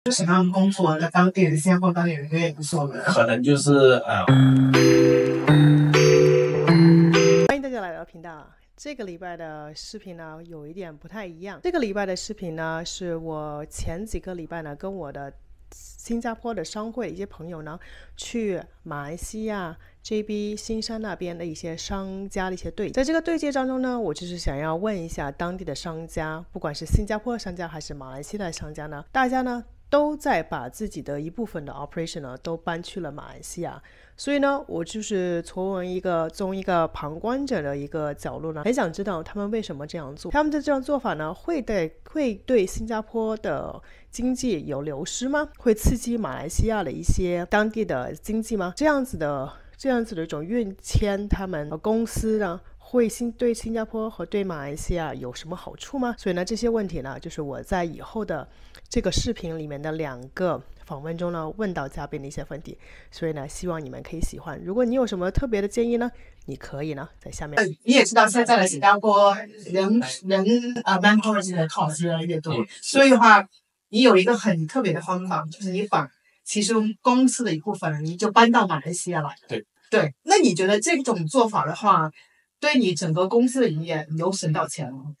什么样的工作，在当地人、新加坡当地人也不错的。 可能就是欢迎大家来到频道。这个礼拜的视频呢，有一点不太一样。这个礼拜的视频呢，是我前几个礼拜呢，跟我的新加坡的商会一些朋友呢，去马来西亚 JB 新山那边的一些商家的一些对接。在这个对接当中呢，我就是想要问一下当地的商家，不管是新加坡的商家还是马来西亚的商家呢，大家呢都在把自己的一部分的 operation 呢都搬去了马来西亚。所以呢，我就是从一个旁观者的一个角度呢，很想知道他们为什么这样做。他们的这样做法呢，会对新加坡的经济有流失吗？会刺激马来西亚的一些当地的经济吗？这样子的一种运迁，他们公司呢会对新加坡和对马来西亚有什么好处吗？所以呢，这些问题呢，就是我在以后的这个视频里面的2个访问中呢问到嘉宾的一些问题，所以呢，希望你们可以喜欢。如果你有什么特别的建议呢，你可以呢在下面。 你也知道现在的新加坡manpower 的考试越来越多，所以的话，你有一个很特别的方法，就是你把其中公司的一部分你就搬到马来西亚来。对，那你觉得这种做法的话，对你整个公司的营业有省到钱吗？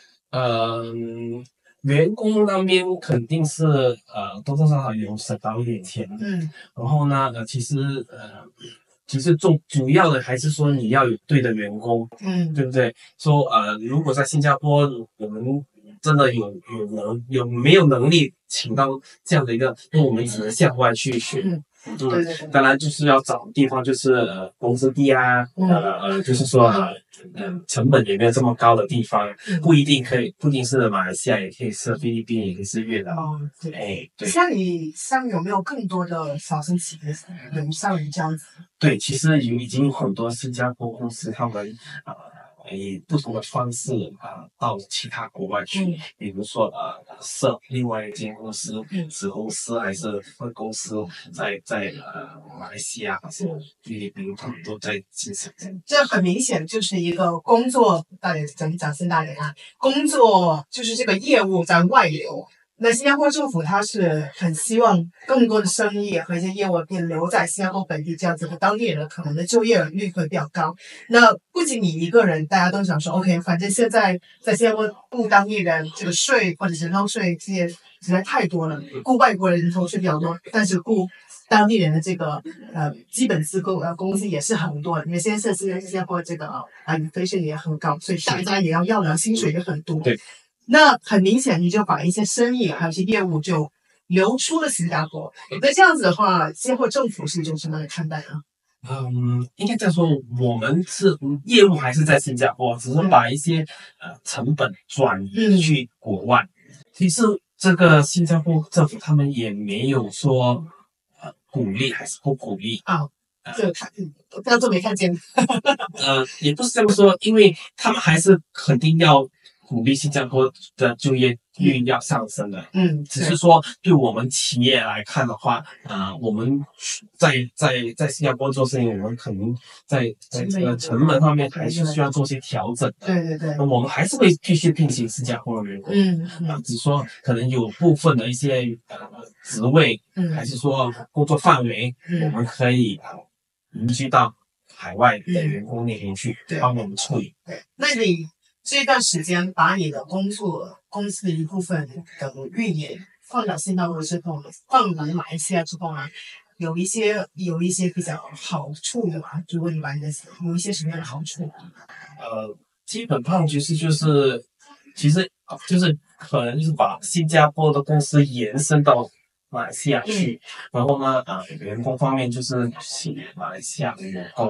员工那边肯定是多多少少有省到一点钱。然后呢，其实主要的还是说你要有对的员工，对不对？说如果在新加坡我们真的有没有能力请到这样的一个，那我们只能向外去选。 对， 当然就是要找地方，就是工资低啊，就是说成本也没有这么高的地方，不一定是马来西亚，也可以是菲律宾，也可以是越南。对。 像你有没有更多的小型企业人像你这样子？ 对，其实已经有很多新加坡公司，他们以不同的方式到其他国外去，比如说设另外一间公司，子公司还是分公司，在马来西亚还是菲律宾，他们都在进行。 这很明显就是一个工作，讲深大点啊，工作就是这个业务在外流。那新加坡政府它是很希望更多的生意和一些业务便留在新加坡本地，这样子和当地人的可能的就业率会比较高。那不仅你一个人，大家都想说 OK， 反正现在在新加坡雇当地人这个税或者人头税这些实在太多了，雇外国人人头税比较多，但是雇当地人的这个基本资工资也是很多的，因为现在新加坡这个inflation 也很高，所以大家也要的薪水也很多。 对。 那很明显，你就把一些生意还有一些业务就流出了新加坡。那这样子的话，新加坡政府是一种什么样的看待呢？ 应该这样说，我们是业务还是在新加坡，只是把一些成本转移去国外。其实这个新加坡政府他们也没有说鼓励还是不鼓励这当做没看见。 也不是这么说，因为他们还是肯定要鼓励新加坡的就业率要上升的。只是说对我们企业来看的话，我们在新加坡做生意，我们可能在这个成本方面还是需要做些调整的。 对。 那我们还是会继续聘请新加坡的员工。只是说可能有部分的一些职位，还是说工作范围，我们可以移居到海外的员工那边去，帮我们处理。 那你这段时间把你的公司的一部分的运营放到新加坡之后，放到马来西亚之后呢，有一些比较好处的吧？如果你把你的有一些什么样的好处？ 基本上其实就是可能就是把新加坡的公司延伸到马来西亚去，然后呢，员工方面就是请马来西亚的员工，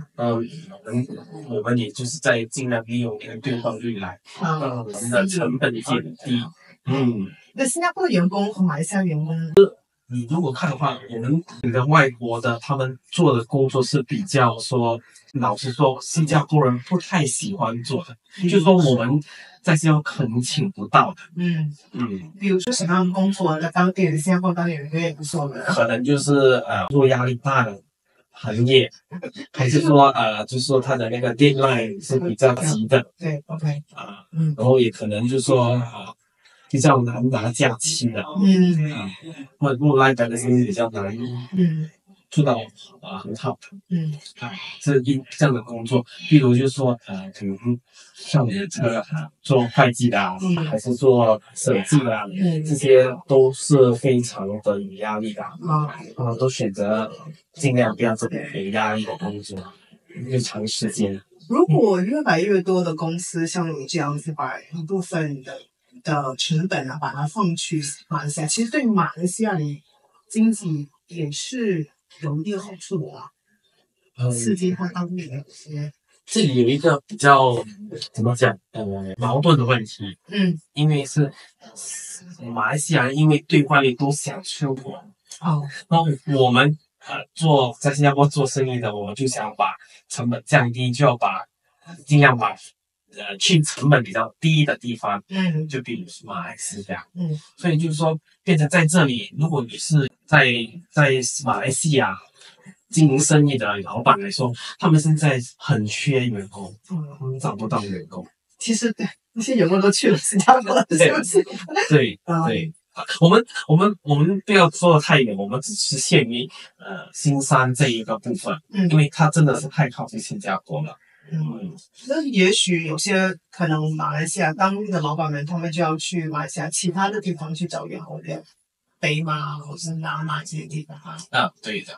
我们也就是在尽量利用那个兑换率来让我们的成本减低。 那新加坡的员工和马来西亚员工， 你如果看的话，你的外国的他们做的工作是比较说，老实说，新加坡人不太喜欢做的，就是说我们在新加坡可能请不到的。 比如说什么样的工作，在当地人、新加坡当地人也不错的。 可能就是做压力大的行业，还是说就是说他的那个 deadline 是比较急的。 对 ，OK。 然后也可能就是说比较难拿假期的，或者来讲的是比较难，做到很好的，这样的工作，比如就是说可能像你这个做会计的还是做设计的这些都是非常的有压力的，都选择尽量不要这么有压力的工作，因为长时间。 如果越来越多的公司像你这样子把一部分的成本把它放去马来西亚，其实对马来西亚的经济也是有一定好处的刺激它当地的一些。 这里有一个比较怎么讲矛盾的问题，因为是马来西亚人因为兑换率都想出国，那我们在新加坡做生意的，我们就想把成本降低，就要尽量把去成本比较低的地方，就比如马来西亚，所以就是说变成在这里，如果你是在马来西亚经营生意的老板来说，他们现在很缺员工，他们找不到员工。 其实那些员工都去了新加坡了，是不是？ 对。我们不要说的太远，我们只是限于新山这一个部分，因为它真的是太靠近新加坡了。 那也许有些可能马来西亚当地的老板们，他们就要去马来西亚其他的地方去找员工，北马或是南马这些地方对的。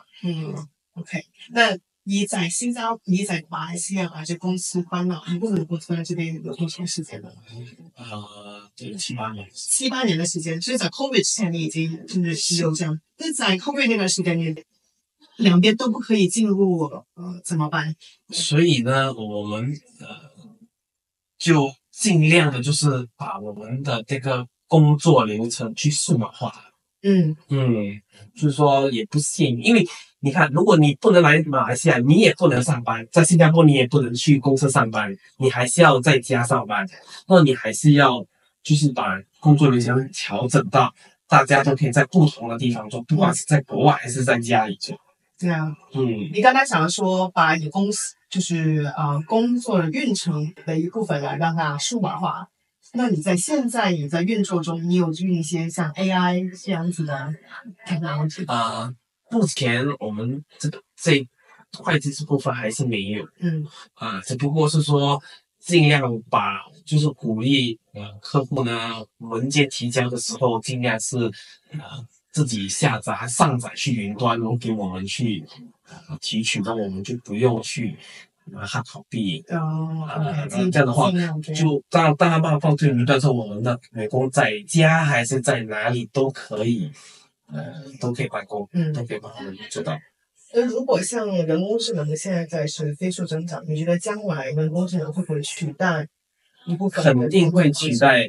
OK， 那你在马来西亚把这公司搬到一部分公司在这边有多长时间了？ 对，7-8年。 7-8年的时间，所以在 COVID 之前你已经就是有这样。那在 COVID 那段时间，你两边都不可以进入，怎么办？ 所以呢，我们就尽量的就是把我们的这个工作流程去数码化。就是说也不限于，因为你看，如果你不能来马来西亚，你也不能上班，在新加坡你也不能去公司上班，你还是要在家上班，那你还是要就是把工作流程调整到大家都可以在不同的地方做，不管是在国外还是在家里做。 对啊，你刚才讲说把你公司就是工作的运程的一部分来让它数码化。那你现在在运作中，你有运一些像 AI 这样子的 technology？ 目前我们这会计这部分还是没有，只不过是说尽量就是鼓励客户呢文件提交的时候，尽量是自己下载还上载去云端，然后给我们去提取，那我们就不用去它copy，这样的话就当然把它放进云端之后，我们的员工在家还是在哪里都可以办公，都可以帮他们做到。 如果像人工智能现在是飞速增长，你觉得将来人工智能会不会取代一部分？ 肯定会取代，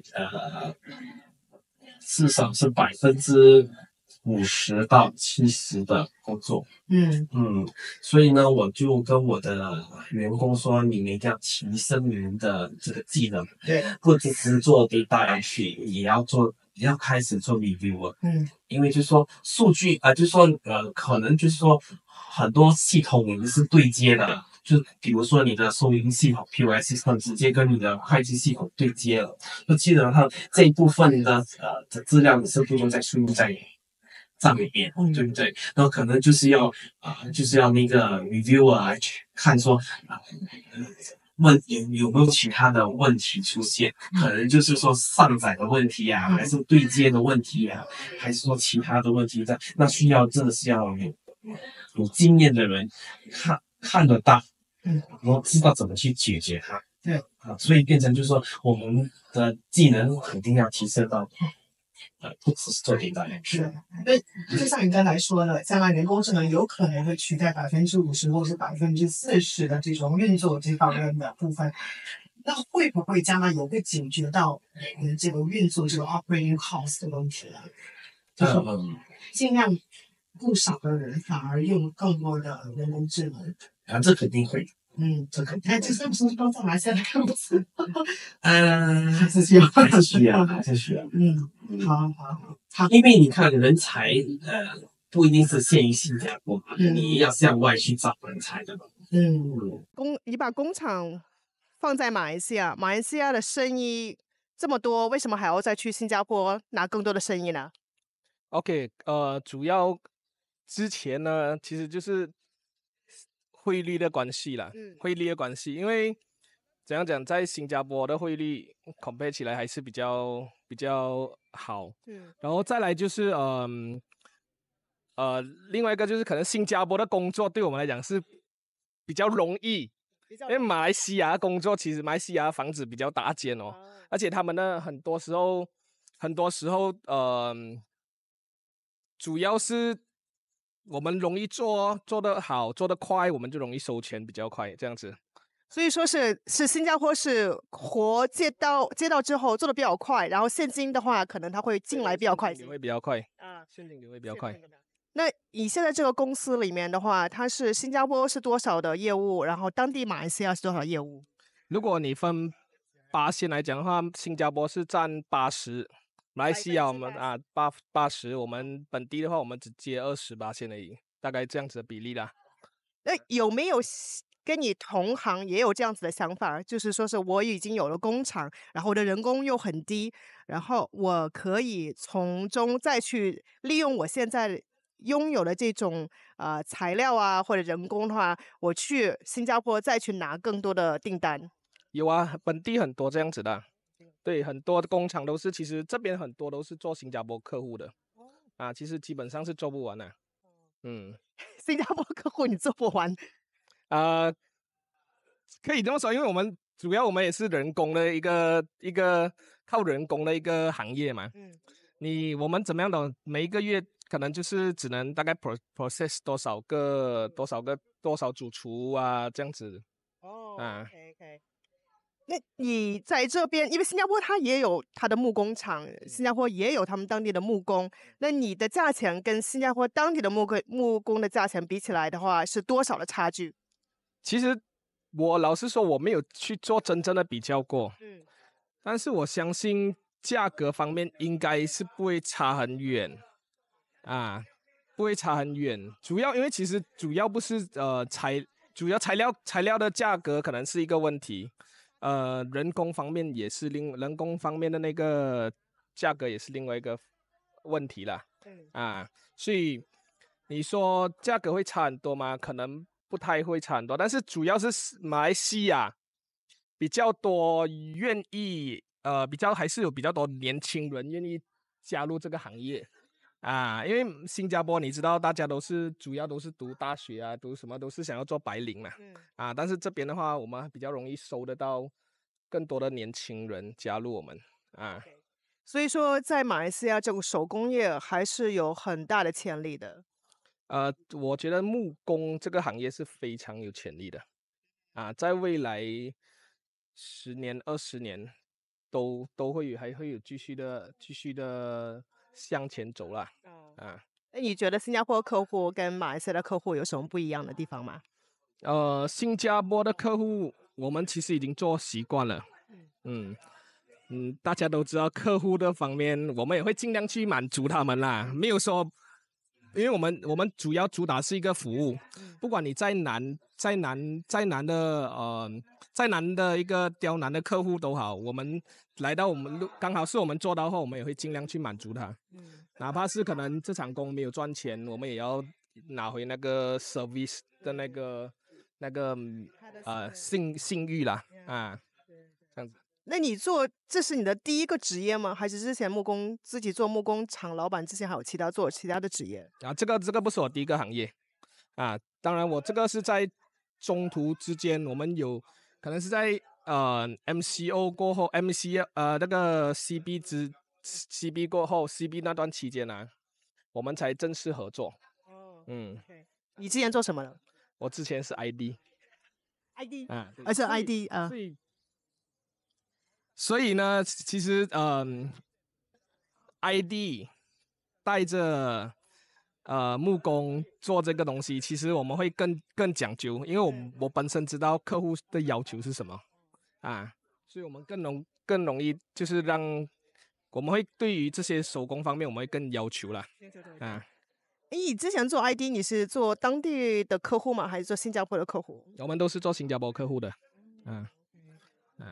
至少是50%到70%的工作。所以呢，我就跟我的员工说，你们一定要提升你们的这个技能， 对， 不只是做 data entry，也要开始做 review。因为就是说数据就是说可能就是说很多系统你是对接的，就比如说你的收银系统 POS 系统直接跟你的会计系统对接了，就基本上这一部分的资料你是不用再输入在账里面，对不对？然后可能就是要那个 reviewer 来去看说问有没有其他的问题出现，可能就是说上载的问题还是对接的问题还是说其他的问题在，那真的是要有经验的人看得到，然后知道怎么去解决它。 对所以变成就是说我们的技能肯定要提升到不只是做data entry。 那就像你刚才说的，将来人工智能有可能会取代50%或是40%的这种运作这方面的部分，那会不会将来也会解决到这个运作这个 operating cost 的问题呢？就是尽量不少的人反而用更多的人工智能。 这肯定会。 这肯定。这是不是帮马来西亚的公司？ 还是需要。好。因为你看人才不一定是限于新加坡，你也要向外去找人才的嘛。 你把工厂放在马来西亚，马来西亚的生意这么多，为什么还要再去新加坡拿更多的生意呢 ？OK，主要之前呢，其实就是汇率的关系啦，汇率的关系，因为怎样讲，在新加坡的汇率 compare 起来还是比较好，然后再来就是另外一个就是可能新加坡的工作对我们来讲是比较容易，因为马来西亚工作其实马来西亚房子比较大间哦，而且他们呢很多时候主要是我们容易做得好做得快，我们就容易收钱比较快这样子。 所以说是新加坡是活接到之后做的比较快，然后现金的话可能它会进来比较快， 现金流会比较快啊，现金流会比较快。 那你现在这个公司里面的话，它是新加坡是多少的业务，然后当地马来西亚是多少业务？ 如果你分%来讲的话，新加坡是占80%，马来西亚我们80%，我们本地的话我们只接20%而已，大概这样子的比例啦。 那有没有跟你同行也有这样子的想法，就是说是我已经有了工厂，然后我的人工又很低，然后我可以从中再去利用我现在拥有的这种材料啊或者人工的话，我去新加坡再去拿更多的订单。 有啊，本地很多这样子的，对，很多的工厂都是，其实这边很多都是做新加坡客户的，其实基本上是做不完的。 新加坡客户你做不完。 可以这么说，因为我们主要也是人工的一个靠人工的一个行业嘛。我们怎么样的，每一个月可能就是只能大概 process 多少主厨啊这样子。 OK。那你在这边，因为新加坡它也有它的木工厂，新加坡也有他们当地的木工，那你的价钱跟新加坡当地的木工的价钱比起来的话，是多少的差距？ 其实我老实说，我没有去做真正的比较过，但是我相信价格方面应该是不会差很远不会差很远。主要因为其实主要不是主要材料的价格可能是一个问题，人工方面也是人工方面的那个价格也是另外一个问题啦。所以你说价格会差很多吗？可能不太会差很多，但是主要是马来西亚比较多愿意还是有比较多年轻人愿意加入这个行业因为新加坡你知道大家主要都是读大学读什么都是想要做白领嘛但是这边的话我们比较容易收得到更多的年轻人加入我们所以说在马来西亚这个手工业还是有很大的潜力的。 我觉得木工这个行业是非常有潜力的在未来10年20年都还会有继续的向前走啦那你觉得新加坡客户跟马来西亚的客户有什么不一样的地方吗？ 新加坡的客户我们其实已经做习惯了大家都知道客户的方面我们也会尽量去满足他们啦，没有说因为我们主要主打是一个服务，不管你再难的一个刁难的客户都好，我们来到我们刚好是我们做到后，我们也会尽量去满足他。哪怕是可能这场工没有赚钱，我们也要拿回那个 service 的那个信誉啦这样子。 那你这是你的第一个职业吗？还是之前自己做木工厂老板之前还有做其他的职业这个不是我第一个行业当然我这个是在中途之间，我们有可能是在MCO 过后那个 CB 过后 CB 那段期间我们才正式合作 okay. 你之前做什么呢？ 我之前是 ID 是 ID 所以呢，其实ID 带着木工做这个东西，其实我们会更讲究，因为我本身知道客户的要求是什么所以我们更容易就是我们会对于这些手工方面我们会更要求啦你之前做 ID 你是做当地的客户吗？还是做新加坡的客户？ 我们都是做新加坡客户的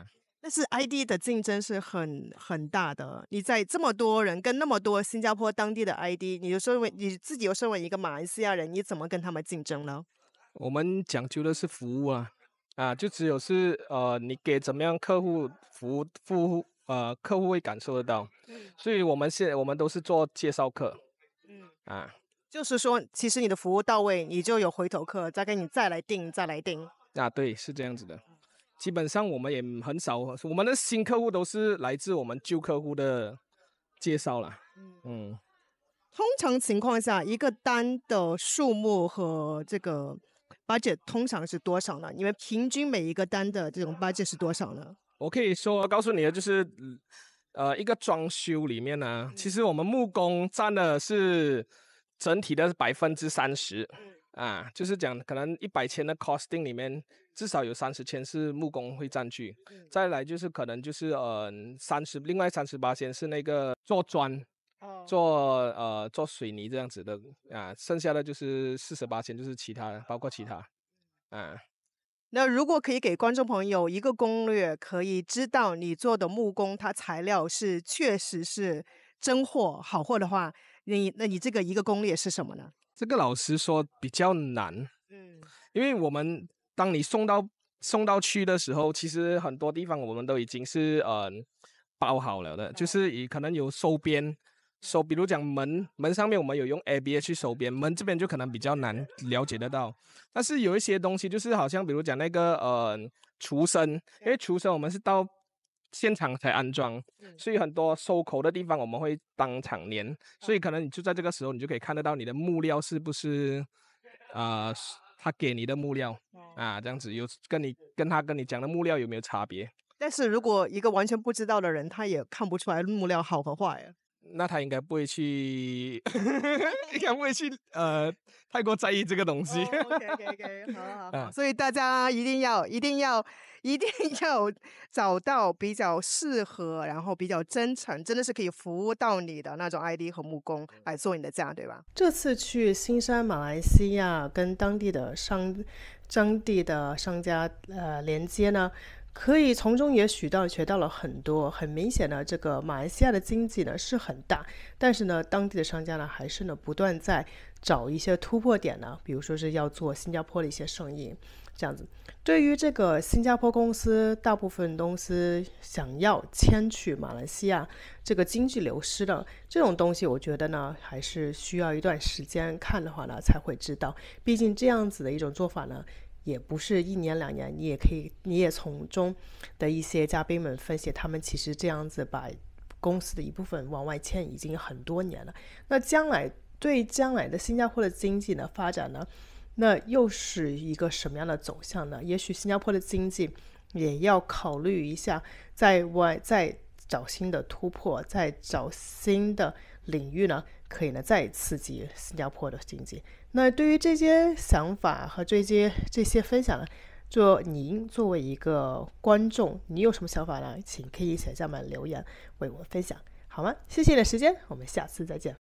但是 ID 的竞争是很大的，你在这么多人跟那么多新加坡当地的 ID， 你自己又身为一个马来西亚人，你怎么跟他们竞争呢？ 我们讲究的是服务就只有是你给怎么样客户服务客户会感受得到，所以我们都是做介绍客， 就是说其实你的服务到位，你就有回头客，再给你再来订对，是这样子的。基本上我们也很少，我们的新客户都是来自我们旧客户的介绍啦。 通常情况下，一个单的数目和这个 budget 通常是多少呢？你们平均每一个单的这种 budget 是多少呢？ 我可以告诉你的就是，一个装修里面呢，其实我们木工占的是整体的30%，就是讲可能100千的 costing 里面，至少有30千是木工会占据，再来就是可能就是另外38%是那个做砖。做水泥这样子的剩下的就是48%就是其他，包括其他那如果可以给观众朋友一个攻略，可以知道你做的木工它材料是确实是真货好货的话，那你这个一个攻略是什么呢？ 这个老实说比较难，因为我们当你送到去的时候，其实很多地方我们都已经是包好了的，就是可能有收边。比如讲门上面我们有用 ABS 去收边，门这边就可能比较难了解得到。但是有一些东西就是好像比如讲那个厨身，因为厨身我们是到现场才安装，所以很多收口的地方我们会当场粘，所以可能你就在这个时候你就可以看得到你的木料是不是他给你的木料这样子有跟他跟你讲的木料有没有差别。 但是如果一个完全不知道的人，他也看不出来木料好和坏。 那他应该不会去太过在意这个东西。 OK， 好。所以大家一定要找到比较适合，然后比较真诚，真的是可以服务到你的那种 ID 和木工来做你的价，对吧？这次去新山马来西亚跟当地的商家连接呢，可以从中也学到了很多。很明显呢，这个马来西亚的经济呢是很大，但是呢，当地的商家呢还是呢不断在找一些突破点呢，比如说是要做新加坡的一些生意，这样子。对于这个新加坡公司，大部分公司想要迁去马来西亚，这个经济流失的这种东西，我觉得呢还是需要一段时间看的话呢才会知道。毕竟这样子的一种做法呢，也不是1年2年，你也从中的一些嘉宾们分析，他们其实这样子把公司的一部分往外迁已经很多年了。那将来的新加坡的经济呢发展呢，那又是一个什么样的走向呢？也许新加坡的经济也要考虑一下，再找新的突破，再找新的领域呢，可以呢再刺激新加坡的经济。那对于这些想法和这些分享呢，您作为一个观众，你有什么想法呢？请可以写下面留言为我分享，好吗？谢谢你的时间，我们下次再见。